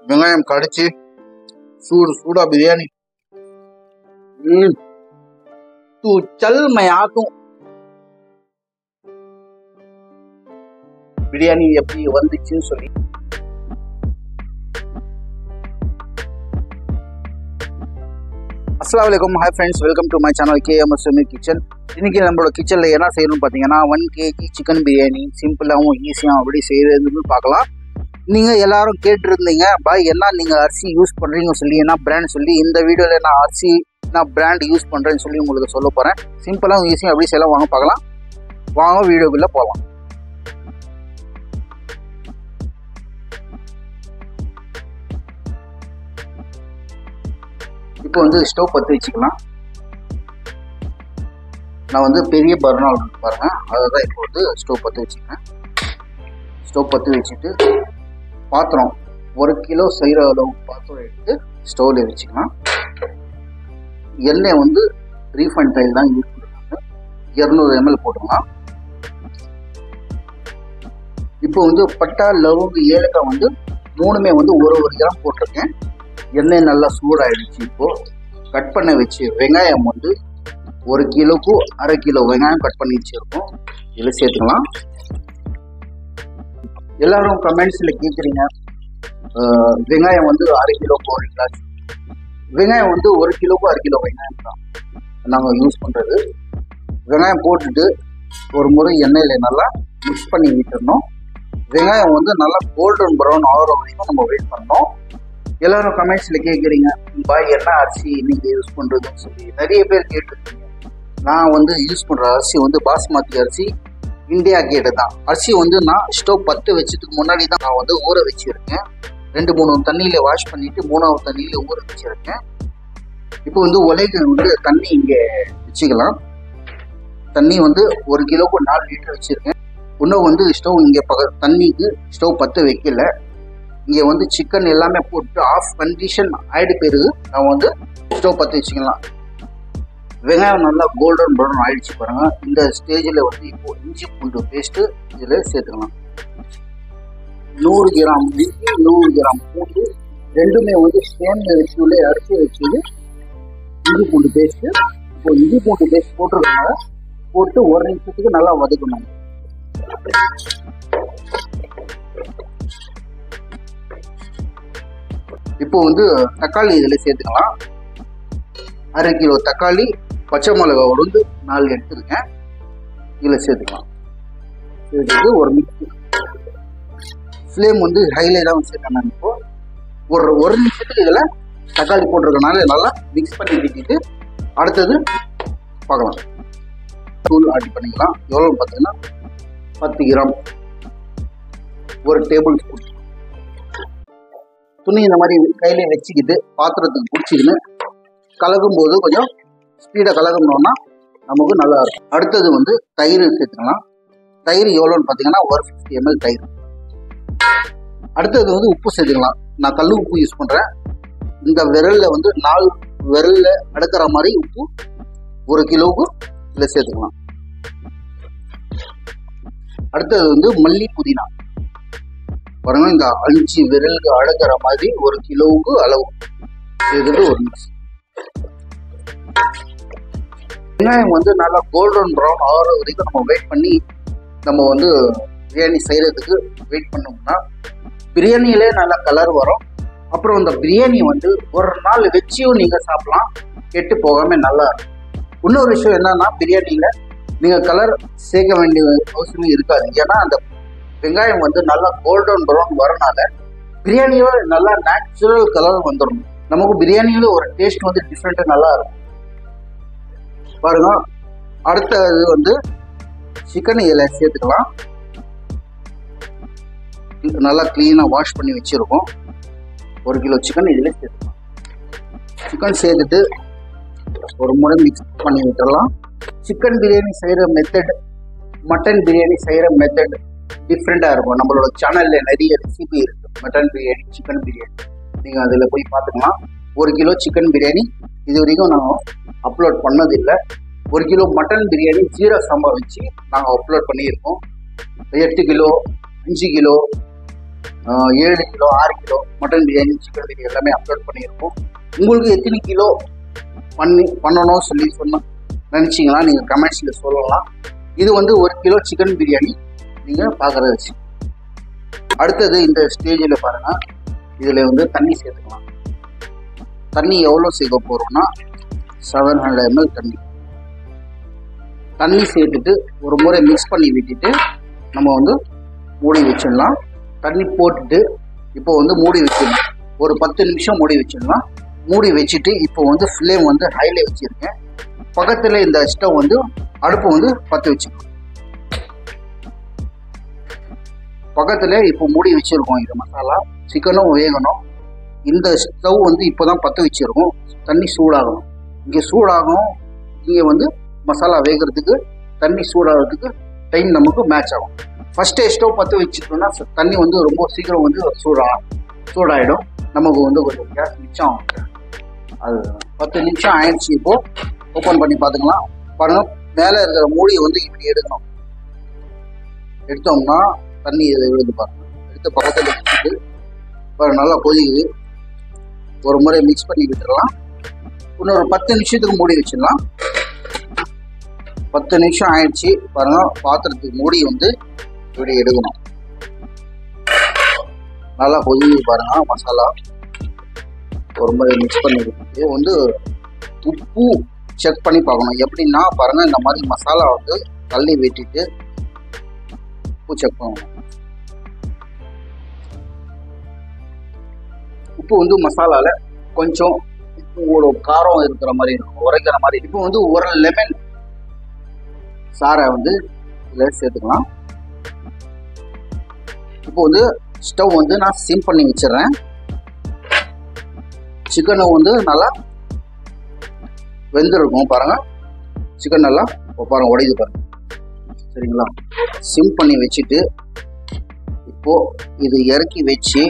வெங்காயம் கடிச்சு சூடா பிரியாணி तू चल मैं आता हूं பிரியாணி எப்படி வந்துச்சுன்னு சொல்லி अस्सलाम वालेकुम hi friends welcome to my channel KM Asmi kitchen இன்னைக்கு நம்மளோட கிச்சன்ல என்ன செய்யணும்னு பாத்தீங்கன்னா 1 kg சிக்கன் பிரியாணி சிம்பிளாவும் ஈஸியா எப்படி செய்யறதுன்னு பார்க்கலாம். நீங்க எல்லாரும் கேட்டிருந்தீங்க பாய் என்ன நீங்க அரிசி யூஸ் பண்றீங்க சொல்லி என்ன பிராண்ட் சொல்லி இந்த வீடியோல நான் அரிசி நான் பிராண்ட் யூஸ் பண்றேன்னு சொல்லி உங்களுக்கு சொல்ல போறேன். சிம்பிளாவும் ஈஸியா எப்படி செய்யலாம் வாங்க பார்க்கலாம். வாங்க வீடியோக்குள்ள போகலாம். இப்போ வந்து ஸ்டவ் பற்ற வச்சுக்கலாம். நான் வந்து பெரிய பர்னர் பாருங்க அதுதான் இப்போ வந்து ஸ்டவ் பற்ற வச்சுக்கிறேன். ஸ்டவ் பற்ற வச்சுட்டு பாத்திரம் 1 கிலோ செய்கிற அளவு பாத்திரம் எடுத்து ஸ்டவ்ல வச்சுக்கலாம். எண்ணெய் வந்து ரீஃபைண்ட் ஆயில் தான் யூஸ் பண்ணுறாங்க. 200 ml போட்டுக்கலாம். இப்போ வந்து பட்டா லவங்கு ஏலக்காய் வந்து 3மே வந்து ஒரு கிராம் போட்டிருக்கேன். எண்ணெய் நல்லா சூடாயிடுச்சு. இப்போ கட் பண்ண வச்சு வெங்காயம் வந்து 1 கிலோக்கு 1/2 கிலோ வெங்காயம் கட் பண்ணி வச்சிருக்கோம். இதில் சேர்த்துக்கலாம். எல்லாரும் கமெண்ட்ஸில் கேட்குறீங்க வெங்காயம் வந்து 1/2 கிலோ போடுறீங்களா? வெங்காயம் வந்து 1 கிலோக்கு 1/2 கிலோ வெங்காயம் தான் நாங்கள் யூஸ் பண்ணுறது. வெங்காயம் போட்டுட்டு ஒரு முறை எண்ணெயில் நல்லா மிக்ஸ் பண்ணி விட்டுருந்தோம். வெங்காயம் வந்து நல்லா கோல்டன் ப்ரௌன் ஆகிற வரைக்கும் நம்ம வெயிட் பண்ணோம். எல்லாரும் கமெண்ட்ஸில் கேட்குறீங்க பாய் என்ன அரிசி நீங்கள் யூஸ் பண்ணுறதுன்னு சொல்லி நிறைய பேர் கேட்டுருக்கீங்க. நான் வந்து யூஸ் பண்ணுற அரிசி வந்து பாஸ்மதி அரிசி இந்தியா கேட்டு தான். அரிசி வந்து நான் ஸ்டவ் பற்ற வச்சதுக்கு முன்னாடி தான் நான் வந்து ஊற வச்சுருக்கேன். 2-3 தண்ணியில் வாஷ் பண்ணிவிட்டு 3வது தண்ணியில் ஊற வச்சுருக்கேன். இப்போ வந்து உலைக்கு வந்து தண்ணி இங்கே வச்சுக்கலாம். தண்ணி வந்து 1 கிலோக்கு 4 லிட்டர் வச்சுருக்கேன். இன்னும் வந்து ஸ்டவ் இங்கே தண்ணிக்கு ஸ்டவ் பற்ற வைக்கல. இங்கே வந்து சிக்கன் எல்லாமே போட்டு ஆஃப் கண்டிஷன் ஆயிடு பிறகு நான் வந்து ஸ்டவ் பற்ற வச்சுக்கலாம். வெங்காயம் நல்லா கோல்டன் ப்ரௌன் ஆயிடுச்சு பாருங்க. இந்த ஸ்டேஜில் வந்து இப்போ இஞ்சி பூண்டு பேஸ்ட்டு இதில் சேர்த்துக்கலாம். 100 கிராம் இஞ்சி 100 கிராம் பூண்டு ரெண்டுமே வந்து சேம் ரேஷியோல அரைச்சி வச்சது இஞ்சி பூண்டு பேஸ்ட்டு. இப்போ இஞ்சி பூண்டு பேஸ்ட் போட்டுருக்காங்க. போட்டு 1 நிமிஷத்துக்கு நல்லா வதக்கணும். இப்போ வந்து தக்காளி இதில் சேர்த்துக்கலாம். 1/2 கிலோ தக்காளி பச்சை மிளகா உருந்து 4 எடுத்துருக்கேன். இதில் சேர்த்துக்கலாம். சேர்த்துட்டு ஒரு மிக்ஸ் ஃப்ளேம் வந்து ஹைல தான் சேர்க்கணும். இப்போ ஒரு நிமிஷத்துக்கு இதில் தக்காளி போட்டிருக்கனால நல்லா மிக்ஸ் பண்ணி விட்டுட்டு அடுத்தது பார்க்கலாம். தூள் ஆட் பண்ணிக்கலாம். எவ்வளோ பார்த்தீங்கன்னா 10 கிராம் 1 டேபிள் ஸ்பூன். துணி இந்த மாதிரி கையிலே வச்சுக்கிட்டு பாத்திரத்துக்கு பிடிச்சிக்கின்னு கலக்கும் போது கொஞ்சம் ஸ்பீடாக கலக்கணும்னா நமக்கு நல்லா இருக்கும். அடுத்தது வந்து தயிர் சேர்த்துக்கலாம். தயிர் எவ்வளோன்னு பார்த்தீங்கன்னா 150 ml தயிர். அடுத்தது வந்து உப்பு சேர்த்துக்கலாம். நான் கல் உப்பு யூஸ் பண்ணுறேன். இந்த விரலில் வந்து 4 விரலில் அடுக்கிற மாதிரி உப்பு 1 கிலோவுக்கு இதில் சேர்த்துக்கலாம். அடுத்தது வந்து மல்லி புதினா பாருங்க. இந்த 5 விரலுக்கு அடுக்கிற மாதிரி 1 கிலோவுக்கு அளவு சேர்த்துட்டு ஒரு மிக்ஸ். வெங்காயம் வந்து நல்லா கோல்டன் ப்ரௌன் ஆகிற வரைக்கும் நம்ம வெயிட் பண்ணி நம்ம வந்து பிரியாணி செய்கிறதுக்கு வெயிட் பண்ணோம்னா பிரியாணியிலே நல்லா கலர் வரும். அப்புறம் இந்த பிரியாணி வந்து ஒரு நாள் வச்சியும் நீங்கள் சாப்பிடலாம், கெட்டு போகாமல் நல்லா இருக்கும். இன்னொரு விஷயம் என்னன்னா பிரியாணியில் நீங்கள் கலர் சேர்க்க வேண்டிய அவசியமே இருக்காது. ஏன்னா அந்த வெங்காயம் வந்து நல்லா கோல்டன் ப்ரௌன் வரனால பிரியாணியோட நல்லா நேச்சுரல் கலர் வந்துடும். நமக்கு பிரியாணியில ஒரு டேஸ்ட் வந்து டிஃப்ரெண்ட்டாக நல்லா இருக்கும் பாருங்க. அடுத்தது வந்து சிக்கன் இதில் சேர்த்துக்கலாம். நல்லா கிளீனாக வாஷ் பண்ணி வச்சுருக்கோம். 1 கிலோ சிக்கன் இதில் சேர்த்துக்கலாம். சிக்கன் சேர்த்துட்டு ஒரு முறை மிக்ஸ் பண்ணி விட்டுடலாம். சிக்கன் பிரியாணி செய்கிற மெத்தட் மட்டன் பிரியாணி செய்கிற மெத்தட் டிஃப்ரெண்ட்டாக இருக்கும். நம்மளோட சேனலில் நிறைய ரெசிபி இருக்குது. மட்டன் பிரியாணி சிக்கன் பிரியாணி நீங்கள் அதில் போய் பார்த்துக்கலாம். 1 கிலோ சிக்கன் பிரியாணி இது வரைக்கும் நாங்கள் அப்லோட் பண்ணதில்லை. 1 கிலோ மட்டன் பிரியாணி ஜீரா சாம்பார் வச்சு நாங்கள் அப்லோட் பண்ணியிருக்கோம். 8 kilo 5 kilo 7 kilo 6 kilo mutton biryani chicken biryani எல்லாமே அப்லோட் பண்ணியிருக்கோம். உங்களுக்கு எத்தனை கிலோ பண்ணணும் சொல்லி நினச்சிங்கன்னா நீங்கள் கமெண்ட்ஸில் சொல்லலாம். இது வந்து 1 கிலோ சிக்கன் பிரியாணி நீங்கள் பார்க்குறத வச்சு. அடுத்தது இந்த ஸ்டேஜில் பாருங்கள், இதில் வந்து தண்ணி சேர்த்துக்கலாம். தண்ணி எவ்வளோ சேர்க்க போகிறோம்னா 700 ml தண்ணி சேர்த்துட்டு ஒரு முறை மிக்ஸ் பண்ணி விட்டுட்டு நம்ம வந்து மூடி வச்சிடலாம். தண்ணி போட்டுட்டு இப்போ வந்து மூடி வச்சிடலாம். ஒரு 10 நிமிஷம் மூடி வச்சிடலாம். மூடி வச்சுட்டு இப்போ வந்து ஃப்ளேம் வந்து ஹைல வச்சுருக்கேன். பக்கத்தில் இந்த ஸ்டவ் வந்து அடுப்பு வந்து பற்ற வச்சுக்கணும். பக்கத்தில் இப்போ மூடி வச்சுருக்கோம். இது மசாலா சிக்கனும் வேகணும். இந்த ஸ்டவ் வந்து இப்போ தான் பற்ற வச்சுருக்கோம். தண்ணி சூடாகணும். இங்கே சூடாகணும். இங்கே வந்து மசாலா வேகிறதுக்கு தண்ணி சூடாகிறதுக்கு டைம் நமக்கு மேட்ச் ஆகும். ஃபஸ்ட்டே ஸ்டவ் பற்ற வச்சுட்டோம்னா தண்ணி வந்து ரொம்ப சீக்கிரம் வந்து சூடாகிடும். நமக்கு வந்து கொஞ்சம் கேஸ் மிச்சம் ஆகும். அது 10 நிமிஷம் ஆயிடுச்சு. இப்போது ஓப்பன் பண்ணி பார்த்துக்கலாம். பாருங்கள், மேலே இருக்கிற மூடியை வந்து இப்படி எடுக்கணும். எடுத்தோம்னா தண்ணி இதை விழுது பாருங்கள். எடுத்து பக்கத்தில் வச்சுட்டு பாருங்கள், நல்லா கொதிக்குது. ஒரு முறை மிக்ஸ் பண்ணி விட்டுடலாம். இன்னொரு 10 நிமிஷத்துக்கு மூடி வச்சிடலாம். 10 நிமிஷம் ஆயிடுச்சு. பாருங்கள், பாத்திரத்துக்கு மூடி வந்து இப்படி எடுக்கணும். நல்லா கொதிக்குது பாருங்கள். மசாலா ஒரு முறை மிக்ஸ் பண்ணி விட்டுட்டு வந்து உப்பு செக் பண்ணி பார்க்கணும். எப்படின்னா பாருங்கள், இந்த மாதிரி மசாலா வந்து தள்ளி வெட்டிட்டு உப்பு செக் பண்ணணும். உப்பு வந்து மசாலாவில் கொஞ்சம் ஒரு காரம் இருக்கிற மாதிரி இருக்கும், உரைக்கிற மாதிரி. இப்போ வந்து ஒரு லெமன் சாரை வந்து இதில் சேர்த்துக்கலாம். இப்போ வந்து ஸ்டவ் வந்து நான் சிம் பண்ணி வச்சிடறேன். சிக்கனை வந்து நல்லா வெந்திருக்கும் பாருங்கள். சிக்கன் நல்லா பாருங்கள் உடையுது பாருங்கள். சரிங்களா? சிம் பண்ணி வச்சுட்டு இப்போது இது இறக்கி வச்சு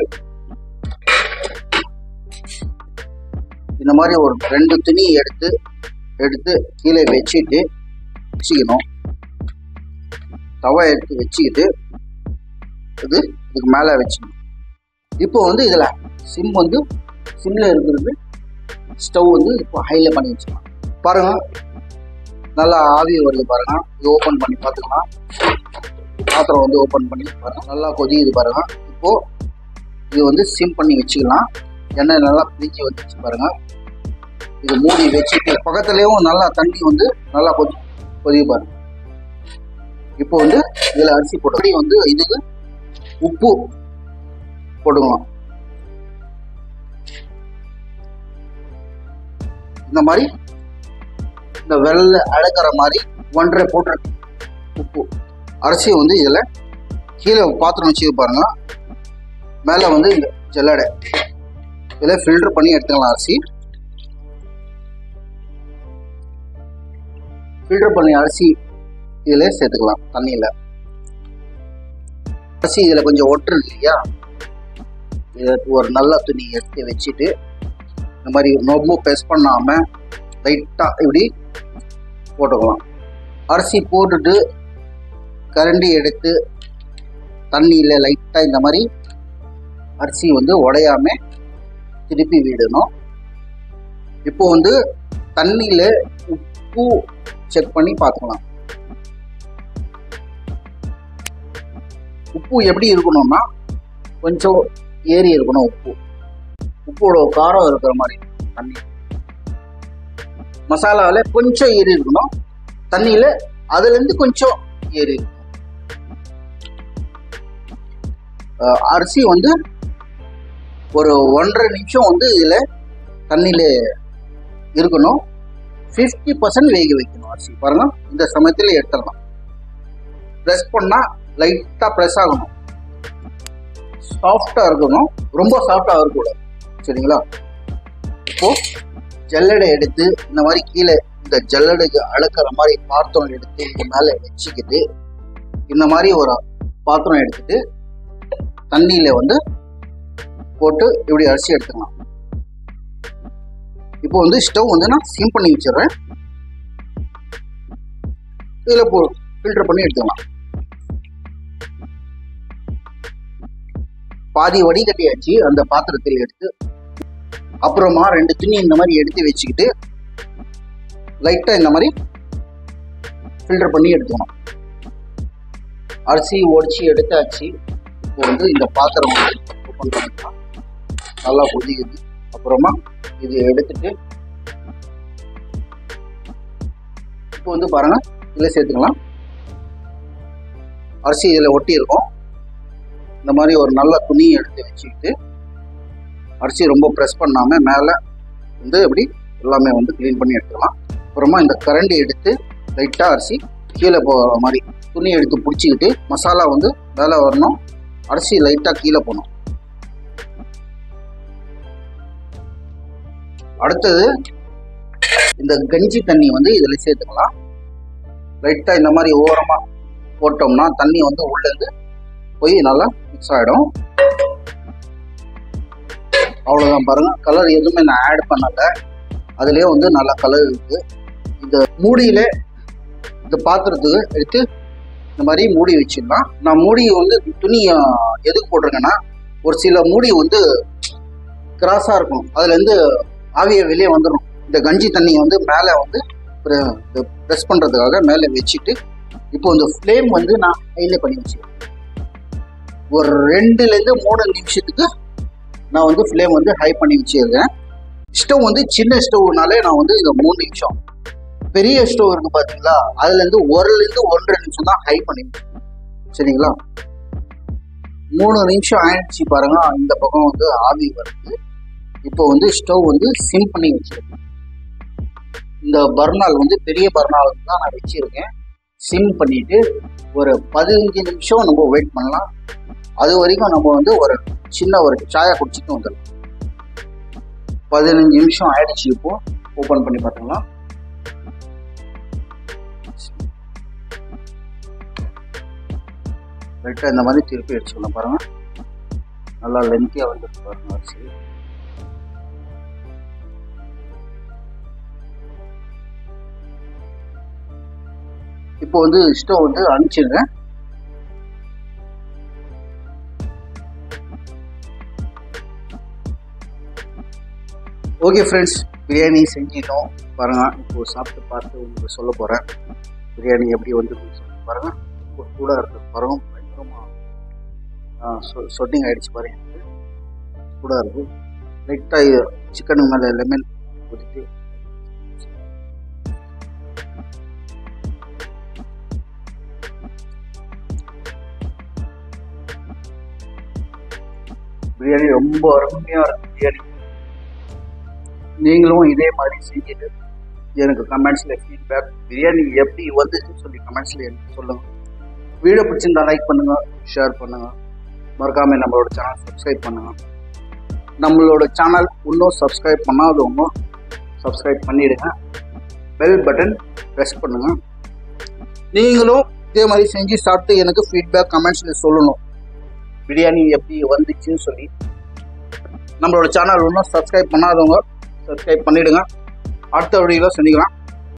இந்த மாதிரி ஒரு 2 துணி எடுத்து கீழே வச்சுட்டு வச்சுக்கணும். தவா எடுத்து வச்சுக்கிட்டு இதுக்கு மேலே வச்சுக்கணும். இப்போ வந்து இதில் சிம் வந்து சிம்மில் இருக்கிறது. ஸ்டவ் வந்து இப்போ ஹையில் பண்ணி வச்சுக்கலாம். பாருங்கள், நல்லா ஆவி வருது பாருங்கள். இது ஓப்பன் பண்ணி பார்த்துக்கலாம். பாத்திரம் வந்து ஓப்பன் பண்ணி பாருங்கள், நல்லா கொதிக்குது பாருங்கள். இப்போது இது வந்து சிம் பண்ணி வச்சுக்கலாம். எண்ணெய் நல்லா பிரிஞ்சு வந்துச்சு பாருங்கள். இது மூடி வச்சுட்டு பக்கத்துலேயும் நல்லா தண்ணி வந்து நல்லா கொதிக்க பாருங்கள். இப்போ வந்து இதில் அரிசி போட்டு வந்து இதுக்கு உப்பு போட்டுக்கலாம். இந்த மாதிரி இந்த வெள்ளை அடக்கிற மாதிரி 1.5 போட்டு உப்பு அரிசி வந்து இதில் கீழே பாத்திரம் வச்சு பாருங்க. மேலே வந்து இந்த ஜல்லடை இதில் ஃபில்டர் பண்ணி எடுத்துக்கலாம். அரிசி ஃபில்டர் பண்ணி அரிசி இதில் சேர்த்துக்கலாம். தண்ணியில் அரிசி இதில் கொஞ்சம் ஒட்டு இல்லையா, இதை ஒரு நல்ல துணி எடுத்து வச்சுட்டு இந்த மாதிரி ரொம்ப ப்ரெஸ் பண்ணாமல் லைட்டாக இப்படி போட்டுக்கலாம். அரிசி போட்டுட்டு கரண்டி எடுத்து தண்ணியில் லைட்டாக இந்த மாதிரி அரிசி வந்து உடையாம திருப்பி விடணும். இப்போ வந்து தண்ணியில் உப்பு செக் பண்ணி பார்த்துக்கலாம். உப்பு எப்படி இருக்கணும்னா கொஞ்சம் ஏறி இருக்கணும். உப்போட காரம் இருக்கிற மாதிரி தண்ணி மசாலாவில் கொஞ்சம் ஏறி இருக்கணும். தண்ணியில் அதுலேருந்து கொஞ்சம் ஏறி இருக்கணும். அரிசி வந்து ஒரு 1.5 நிமிஷம் வந்து இதில் தண்ணியில் இருக்கணும். 50% வேக வைக்கணும் அரிசி. பாருங்க, இந்த சமயத்தில் எடுத்துடலாம். ப்ரெஸ் பண்ணால் லைட்டாக ப்ரெஸ் ஆகணும். சாஃப்டாக இருக்கணும், ரொம்ப சாஃப்டாக இருக்கக்கூடாது. சரிங்களா? இப்போது ஜல்லடை எடுத்து இந்த மாதிரி கீழே இந்த ஜல்லடைக்கு அழுக்கிற மாதிரி பாத்திரம் எடுத்து இது மேலே வச்சுக்கிட்டு இந்த மாதிரி ஒரு பாத்திரம் எடுத்துட்டு தண்ணியில் வந்து போட்டு இப்படி அரிசி எடுத்துக்கலாம். இப்போ வந்து ஸ்டவ் வந்து நான் சிம் பண்ணி வச்சிடுறேன். இதில் ஃபில்டர் பண்ணி எடுத்துக்கலாம். பாதி வடிகட்டியாச்சு அந்த பாத்திரத்தில் எடுத்து. அப்புறமா 2 துணி இந்த மாதிரி எடுத்து வச்சுக்கிட்டு லைட்டா இந்த மாதிரி ஃபில்டர் பண்ணி எடுத்துக்கணும். அரிசி ஒடிச்சு எடுத்தாச்சு. இப்போ வந்து இந்த பாத்திரம் வந்து ஓப்பன் பண்ணிக்கலாம். நல்லா கொதிக்குது. அப்புறமா இது எடுத்துட்டு இப்போ வந்து பாருங்க இதில் சேர்த்துக்கலாம். அரிசி இதில் ஒட்டி இருக்கும். இந்த மாதிரி ஒரு நல்ல துணி எடுத்து வச்சுக்கிட்டு அரிசி ரொம்ப ப்ரெஸ் பண்ணாமல் மேலே வந்து எப்படி எல்லாமே வந்து க்ளீன் பண்ணி எடுத்துக்கலாம். அப்புறமா இந்த கரண்டி எடுத்து லைட்டாக அரிசி கீழே போகிற மாதிரி துணி எடுத்து பிடிச்சிக்கிட்டு மசாலா வந்து மேலே வரணும், அரிசி லைட்டாக கீழே போகணும். அடுத்தது இந்த கஞ்சி தண்ணி வந்து இதில் சேர்த்துக்கலாம். லைட்டாக இந்த மாதிரி ஓரமாக போட்டோம்னா தண்ணி வந்து உள்ளேருந்து போய் நல்லா மிக்ஸ் ஆகிடும். அவ்வளோதான். பாருங்கள், கலர் எதுவுமே நான் ஆட் பண்ணலை. அதுலேயே வந்து நல்ல கலர் இருக்குது. இந்த மூடியில் இந்த பாத்திரத்துக்கு எடுத்து இந்த மாதிரி மூடி வச்சிடலாம். நான் மூடி வந்து துணி எதுக்கு போட்டிருக்கேன்னா, ஒரு சில மூடி வந்து கிராஸாக இருக்கும், அதுலேருந்து ஆவியை வெளியே வந்துடும். இந்த கஞ்சி தண்ணியை வந்து மேலே வந்து ப்ரெஸ் பண்ணுறதுக்காக மேலே வச்சுட்டு இப்போ இந்த ஃப்ளேம் வந்து நான் ஹையில் பண்ணி வச்சுருக்கேன். ஒரு 2-3 நிமிஷத்துக்கு நான் வந்து ஃப்ளேம் வந்து ஹை பண்ணி வச்சுருக்கேன். ஸ்டவ் வந்து சின்ன ஸ்டவ்னாலே நான் வந்து இந்த 3 நிமிஷம், பெரிய ஸ்டவ் இருக்குது பார்த்தீங்களா, அதுலேருந்து 1-1.5 நிமிஷம் தான் ஹை பண்ணி வச்சுருக்கேன். சரிங்களா? 3 நிமிஷம் ஆயிடுச்சு பாருங்க. இந்த பக்கம் வந்து ஆவி வருது. இப்போ வந்து ஸ்டவ் வந்து சிம் பண்ணி வச்சுருக்கேன். இந்த பர்னால் வந்து பெரிய பர்னால் தான் நான் வச்சுருக்கேன். சிம் பண்ணிவிட்டு ஒரு 15 நிமிஷம் நம்ம வெயிட் பண்ணலாம். அது வரைக்கும் நம்ம வந்து ஒரு சின்ன ஒரு சாயா குடிச்சிட்டு வந்துடலாம். 15 நிமிஷம் ஆயிடுச்சு. இப்போ ஓப்பன் பண்ணி பார்த்துக்கலாம். லைட்டாக இந்த மாதிரி திருப்பி அடிச்சுக்கலாம். பாருங்க, நல்லா லென்த்தியாக வந்துருக்கு பாருங்க அரிசி. இப்போ வந்து ஸ்டவ் வந்து அனுப்பிச்சிடுறேன். ஓகே ஃப்ரெண்ட்ஸ், பிரியாணி செஞ்சிட்டோம் பாருங்க. இப்போ சாப்பிட்டு பார்த்து உங்களுக்கு சொல்ல போகிறேன் பிரியாணி எப்படி வந்து பாருங்க. இப்போ சூடாக இருக்குது பாருங்க. பயங்கரமாக சொட்டிங் ஆகிடுச்சு பாருங்க. சூடாக இருக்குது. லைட்டாக சிக்கனுக்கு மேலே லெமன் ஊற்றிட்டு பிரியாணி ரொம்ப அருமையாக இருக்குது. பிரியாணி நீங்களும் இதே மாதிரி செஞ்சுட்டு எனக்கு கமெண்ட்ஸில் ஃபீட்பேக், பிரியாணி எப்படி வந்துச்சுன்னு சொல்லி கமெண்ட்ஸில் எனக்கு சொல்லுங்கள். வீடியோ பிடிச்சிருந்தா லைக் பண்ணுங்கள், ஷேர் பண்ணுங்கள். மறக்காமல் நம்மளோட சேனல் சப்ஸ்கிரைப் பண்ணுங்கள். நம்மளோட சேனல் இன்னும் சப்ஸ்கிரைப் பண்ணாதவங்க சப்ஸ்கிரைப் பண்ணிவிடுங்க. பெல் பட்டன் ப்ரெஸ் பண்ணுங்கள். நீங்களும் இதே மாதிரி செஞ்சு சாப்பிட்டு எனக்கு ஃபீட்பேக் கமெண்ட்ஸில் சொல்லணும் பிரியாணி எப்படி வந்துச்சுன்னு சொல்லி. நம்மளோட சேனல் இன்னும் சப்ஸ்கிரைப் பண்ணாதவங்க சப்ஸ்கிரைப் பண்ணிவிடுங்க. அடுத்த வீடியோவில் சந்திக்கலாம்.